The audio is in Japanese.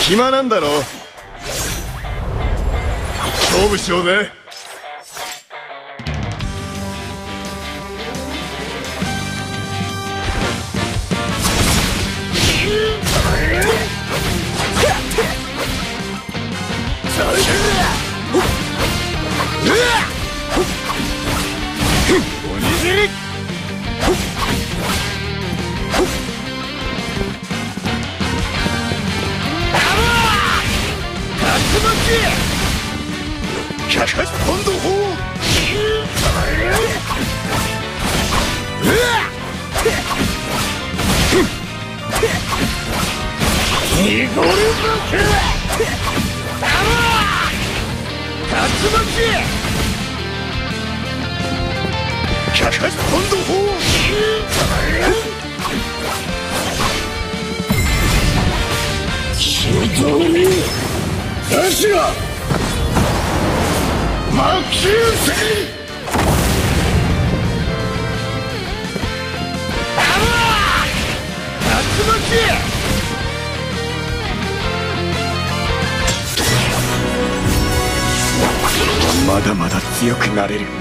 暇なんだろ。勝負しようぜ。おにぎり100ポンド砲ニゴルバケ竜巻100ポンド砲気道に出しろ魔球戦竜巻まだまだ強くなれる。